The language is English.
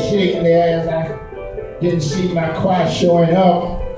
shake there as I didn't see my choir showing up.